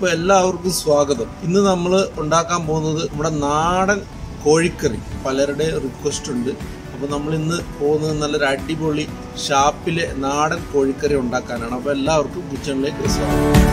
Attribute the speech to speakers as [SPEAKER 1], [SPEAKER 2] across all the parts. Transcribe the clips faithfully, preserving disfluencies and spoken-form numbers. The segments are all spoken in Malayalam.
[SPEAKER 1] അപ്പോൾ എല്ലാവർക്കും സ്വാഗതം. ഇന്ന് നമ്മൾ ഉണ്ടാക്കാൻ പോകുന്നത് നമ്മുടെ നാടൻ കോഴിക്കറി. പലരുടെ റിക്വസ്റ്റ് ഉണ്ട്. അപ്പോൾ നമ്മൾ ഇന്ന് പോകുന്നത് നല്ലൊരു അടിപൊളി ഷാപ്പിലെ നാടൻ കോഴിക്കറി ഉണ്ടാക്കാനാണ്. അപ്പോൾ എല്ലാവർക്കും കിച്ചണിലേക്ക് സ്വാഗതം.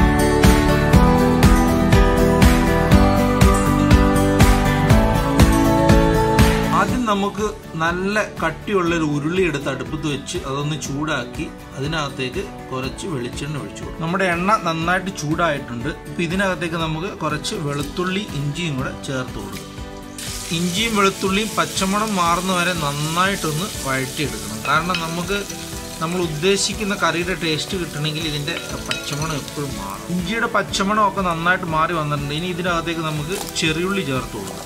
[SPEAKER 1] ആദ്യം നമുക്ക് നല്ല കട്ടിയുള്ളൊരു ഉരുളി എടുത്ത് അടുപ്പത്ത് വെച്ച് അതൊന്ന് ചൂടാക്കി അതിനകത്തേക്ക് കുറച്ച് വെളിച്ചെണ്ണ ഒഴിച്ചു കൊടുക്കും. നമ്മുടെ എണ്ണ നന്നായിട്ട് ചൂടായിട്ടുണ്ട്. ഇപ്പം ഇതിനകത്തേക്ക് നമുക്ക് കുറച്ച് വെളുത്തുള്ളി ഇഞ്ചിയും കൂടെ ചേർത്ത് കൊടുക്കും. ഇഞ്ചിയും വെളുത്തുള്ളിയും പച്ചമണം മാറുന്ന വരെ നന്നായിട്ടൊന്ന് വഴറ്റിയെടുക്കണം. കാരണം നമുക്ക് നമ്മൾ ഉദ്ദേശിക്കുന്ന കറിയുടെ ടേസ്റ്റ് കിട്ടണമെങ്കിൽ ഇതിൻ്റെ പച്ചമണം എപ്പോഴും മാറും. ഇഞ്ചിയുടെ പച്ചമണം ഒക്കെ നന്നായിട്ട് മാറി വന്നിട്ടുണ്ട്. ഇനി ഇതിനകത്തേക്ക് നമുക്ക് ചെറിയുള്ളി ചേർത്ത് കൊടുക്കാം.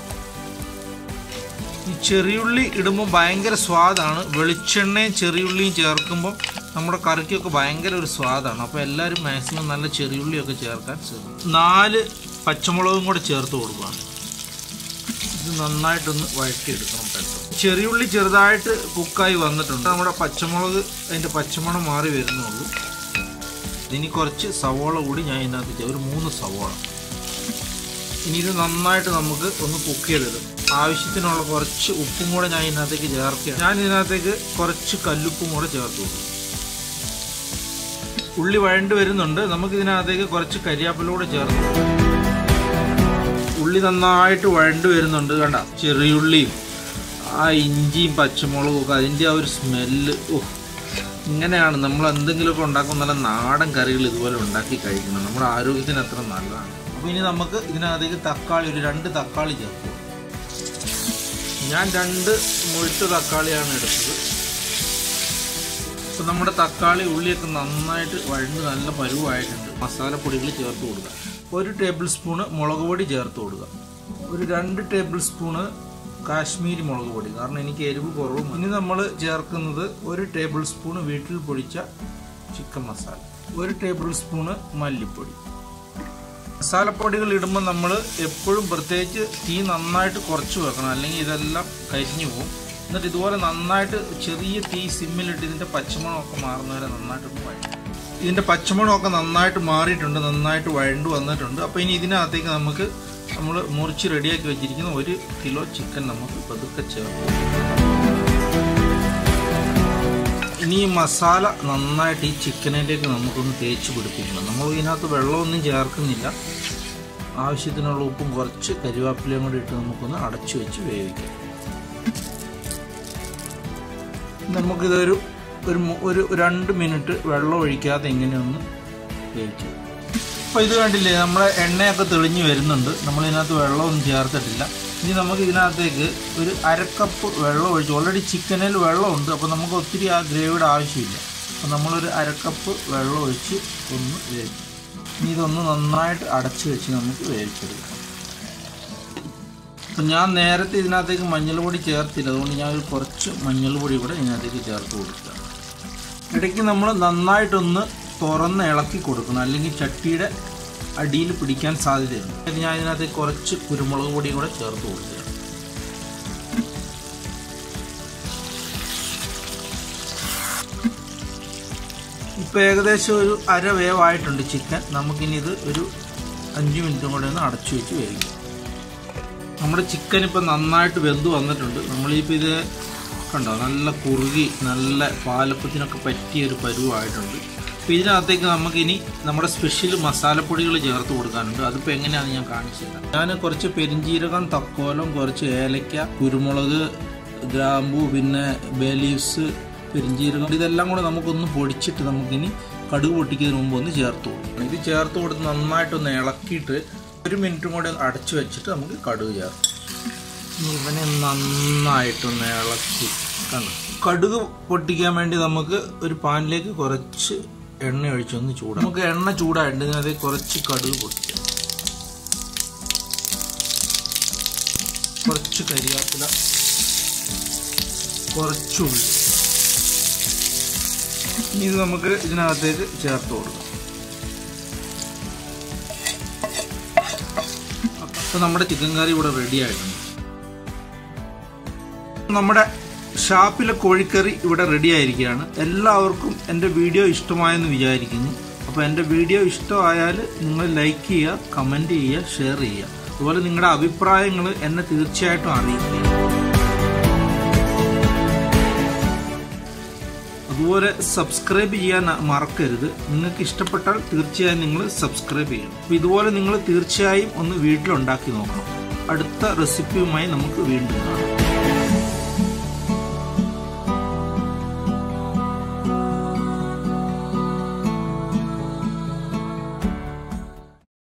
[SPEAKER 1] ഈ ചെറിയുള്ളി ഇടുമ്പോൾ ഭയങ്കര സ്വാദാണ്. വെളിച്ചെണ്ണയും ചെറിയുള്ളിയും ചേർക്കുമ്പോൾ നമ്മുടെ കറിക്കൊക്കെ ഭയങ്കര ഒരു സ്വാദാണ്. അപ്പോൾ എല്ലാവരും മാക്സിമം നല്ല ചെറിയുള്ളിയൊക്കെ ചേർക്കാൻ ശ്രമിക്കും. നാല് പച്ചമുളകും കൂടെ ചേർത്ത് കൊടുക്കുകയാണ്. ഇത് നന്നായിട്ടൊന്ന് വഴറ്റിയെടുക്കണം. പെട്ടെന്ന് ചെറിയുള്ളി ചെറുതായിട്ട് കുക്കായി വന്നിട്ടുണ്ട്. നമ്മുടെ പച്ചമുളക് അതിൻ്റെ പച്ചമണം മാറി വരുന്നുള്ളൂ. ഇനി കുറച്ച് സവോള കൂടി ഞാൻ ഇതിനകത്ത് ഒരു മൂന്ന് സവോള. ഇനി ഇത് നന്നായിട്ട് നമുക്ക് ഒന്ന് കുക്ക് ചെയ്തെടുക്കും. ആവശ്യത്തിനുള്ള കുറച്ച് ഉപ്പും കൂടെ ഞാൻ ഇതിനകത്തേക്ക് ചേർക്കുക. ഞാൻ ഇതിനകത്തേക്ക് കുറച്ച് കല്ലുപ്പും കൂടെ ചേർത്ത് കൊടുക്കും. ഉള്ളി വഴണ്ട് വരുന്നുണ്ട്. നമുക്ക് ഇതിനകത്തേക്ക് കുറച്ച് കരിയാപ്പിലൂടെ ചേർത്ത് കൊടുക്കും. ഉള്ളി നന്നായിട്ട് വഴണ്ട് വരുന്നുണ്ട്. കണ്ട ചെറിയുള്ളിയും ആ ഇഞ്ചിയും പച്ചമുളകും ഒക്കെ അതിൻ്റെ ആ ഒരു സ്മെല്ല്. ഓ, ഇങ്ങനെയാണ് നമ്മൾ എന്തെങ്കിലുമൊക്കെ ഉണ്ടാക്കുന്ന നല്ല നാടൻ കറികൾ ഇതുപോലെ ഉണ്ടാക്കി കഴിക്കണം. നമ്മുടെ ആരോഗ്യത്തിന് അത്ര നല്ലതാണ്. അപ്പോൾ ഇനി നമുക്ക് ഇതിനകത്തേക്ക് തക്കാളി ഒരു രണ്ട് തക്കാളി ചേർക്കും. ഞാൻ രണ്ട് മുഴുത്ത തക്കാളിയാണ് എടുത്തത്. അപ്പോൾ നമ്മുടെ തക്കാളി ഉള്ളിയൊക്കെ നന്നായിട്ട് വഴണ്ട് നല്ല പരുവായിട്ടുണ്ട്. മസാലപ്പൊടികൾ ചേർത്ത് കൊടുക്കുക. ഒരു ടേബിൾ സ്പൂണ് മുളക് പൊടി ചേർത്ത് കൊടുക്കുക. ഒരു രണ്ട് ടേബിൾ സ്പൂണ് കാശ്മീരി മുളക് പൊടി, കാരണം എനിക്ക് എരിവ് കുറവും. ഇനി നമ്മൾ ചേർക്കുന്നത് ഒരു ടേബിൾ സ്പൂണ് വീട്ടിൽ പൊടിച്ച ചിക്കൻ മസാല, ഒരു ടേബിൾ സ്പൂണ് മല്ലിപ്പൊടി. മസാലപ്പൊടികൾ ഇടുമ്പോൾ നമ്മൾ എപ്പോഴും പ്രത്യേകിച്ച് തീ നന്നായിട്ട് കുറച്ച് വെക്കണം, അല്ലെങ്കിൽ ഇതെല്ലാം കരിഞ്ഞു പോകും. എന്നിട്ട് ഇതുപോലെ നന്നായിട്ട് ചെറിയ തീ സിമ്മിലിട്ട് ഇതിൻ്റെ പച്ചമണമൊക്കെ മാറുന്നവരെ നന്നായിട്ടൊന്ന് വഴറ്റും. ഇതിൻ്റെ പച്ചമണമൊക്കെ നന്നായിട്ട് മാറിയിട്ടുണ്ട്, നന്നായിട്ട് വഴണ്ടു വന്നിട്ടുണ്ട്. അപ്പോൾ ഇനി ഇതിനകത്തേക്ക് നമുക്ക് നമ്മൾ മുറിച്ച് റെഡിയാക്കി വെച്ചിരിക്കുന്ന ഒരു കിലോ ചിക്കൻ നമുക്ക് പതുക്കെ ചേർക്കും. ഇനി ഈ മസാല നന്നായിട്ട് ഈ ചിക്കനിലേക്ക് നമുക്കൊന്ന് തേച്ച് പിടിപ്പിക്കണം. നമ്മൾ ഇതിനകത്ത് വെള്ളമൊന്നും ചേർക്കുന്നില്ല. ആവശ്യത്തിനുള്ള ഉപ്പും കുറച്ച് കരിവേപ്പിലയും കൂടി ഇട്ട് നമുക്കൊന്ന് അടച്ചു വെച്ച് വേവിക്കാം. നമുക്കിതൊരു ഒരു ഒരു രണ്ട് മിനിറ്റ് വെള്ളം ഒഴിക്കാതെ ഇങ്ങനെയൊന്ന് വേവിക്കാം. അപ്പോൾ ഇത് കണ്ടില്ലേ, നമ്മളെ എണ്ണയൊക്കെ തെളിഞ്ഞ് വരുന്നുണ്ട്. നമ്മളിതിനകത്ത് വെള്ളമൊന്നും ചേർത്തിട്ടില്ല. ഇനി നമുക്ക് ഇതിനകത്തേക്ക് ഒരു അരക്കപ്പ് വെള്ളം ഒഴിച്ച്, ഓൾറെഡി ചിക്കനിൽ വെള്ളമുണ്ട്. അപ്പോൾ നമുക്ക് ഒത്തിരി ആ ഗ്രേവിയുടെ ആവശ്യമില്ല. അപ്പോൾ നമ്മളൊരു അരക്കപ്പ് വെള്ളം ഒഴിച്ച് ഒന്ന് വേവിക്കും. ഇനി ഇതൊന്ന് നന്നായിട്ട് അടച്ച് വെച്ച് നമുക്ക് വേവിച്ചെടുക്കാം. അപ്പം ഞാൻ നേരത്തെ ഇതിനകത്തേക്ക് മഞ്ഞൾപ്പൊടി ചേർത്തില്ല, അതുകൊണ്ട് ഞാൻ കുറച്ച് മഞ്ഞൾപ്പൊടി കൂടെ ഇതിനകത്തേക്ക് ചേർത്ത് കൊടുക്കുക. ഇടയ്ക്ക് നമ്മൾ നന്നായിട്ടൊന്ന് തുറന്ന് ഇളക്കി കൊടുക്കണം, അല്ലെങ്കിൽ ചട്ടിയുടെ അടിയിൽ പിടിക്കാൻ സാധ്യതയുണ്ട്. ഞാൻ ഇതിനകത്ത് കുറച്ച് കുരുമുളക് പൊടി കൂടെ ചേർത്ത് കൊടുക്കുക. ഇപ്പോൾ ഏകദേശം ഒരു അര വേവായിട്ടുണ്ട് ചിക്കൻ. നമുക്കിനി ഇത് ഒരു അഞ്ച് മിനിറ്റും കൂടെ ഒന്ന് അടച്ചു വെച്ച് വേവിക്കാം. നമ്മുടെ ചിക്കൻ ഇപ്പോൾ നന്നായിട്ട് വെന്ത് വന്നിട്ടുണ്ട്. നമ്മളിപ്പോൾ ഇത് കണ്ടോ, നല്ല കുറുകി നല്ല പാലപ്പത്തിനൊക്കെ പറ്റിയൊരു പരുവായിട്ടുണ്ട്. അപ്പോൾ ഇതിനകത്തേക്ക് നമുക്കിനി നമ്മുടെ സ്പെഷ്യൽ മസാലപ്പൊടികൾ ചേർത്ത് കൊടുക്കാനുണ്ട്. അതിപ്പോൾ എങ്ങനെയാണെന്ന് ഞാൻ കാണിച്ചില്ല. ഞാൻ കുറച്ച് പെരിഞ്ചീരകം, തക്കോലം, കുറച്ച് ഏലക്ക, കുരുമുളക്, ഗ്രാമ്പൂ, പിന്നെ ബേ ലീവ്സ്, പെരിഞ്ചീരകം, ഇതെല്ലാം കൂടെ നമുക്കൊന്ന് പൊടിച്ചിട്ട് നമുക്കിനി കടുക് പൊട്ടിക്കുന്നതിന് മുമ്പ് ഒന്ന് ചേർത്ത് കൊടുക്കണം. ഇത് ചേർത്ത് കൊടുത്ത് നന്നായിട്ടൊന്ന് ഇളക്കിയിട്ട് ഒരു മിനിറ്റും കൂടെ അടച്ചു വെച്ചിട്ട് നമുക്ക് കടുക് ചേർക്കാം. ഇവനെ നന്നായിട്ടൊന്ന് ഇളക്കി കണ്ടു. കടുക് പൊട്ടിക്കാൻ വേണ്ടി നമുക്ക് ഒരു പാനിലേക്ക് കുറച്ച് എണ്ണ ഒഴിച്ചൊന്ന് ചൂടാം. നമുക്ക് എണ്ണ ചൂടായിട്ട് അത് കുറച്ച് കടുക് പൊട്ടിക്കാം, കുറച്ച് കരിയാപ്പില, കുറച്ചുള്ളി. ഇത് നമുക്ക് ഇതിനകത്തേക്ക് ചേർത്ത് കൊടുക്കാം. അപ്പോൾ നമ്മുടെ ചിക്കൻ കറി ഇവിടെ റെഡി ആയിട്ടുണ്ട്. നമ്മുടെ ഷാപ്പിലെ കോഴിക്കറി ഇവിടെ റെഡി ആയിരിക്കുകയാണ്. എല്ലാവർക്കും എൻ്റെ വീഡിയോ ഇഷ്ടമായെന്ന് വിചാരിക്കുന്നു. അപ്പോൾ എൻ്റെ വീഡിയോ ഇഷ്ടമായാൽ നിങ്ങൾ ലൈക്ക് ചെയ്യുക, കമൻറ്റ് ചെയ്യുക, ഷെയർ ചെയ്യുക. അതുപോലെ നിങ്ങളുടെ അഭിപ്രായങ്ങൾ എന്നെ തീർച്ചയായിട്ടും അറിയിക്കുക. അതുപോലെ സബ്സ്ക്രൈബ് ചെയ്യാൻ മറക്കരുത്. നിങ്ങൾക്ക് ഇഷ്ടപ്പെട്ടാൽ തീർച്ചയായും നിങ്ങൾ സബ്സ്ക്രൈബ് ചെയ്യണം. അപ്പോൾ ഇതുപോലെ നിങ്ങൾ തീർച്ചയായും ഒന്ന് വീട്ടിലുണ്ടാക്കി നോക്കണം. അടുത്ത റെസിപ്പിയുമായി നമുക്ക് വീണ്ടും കാണാം.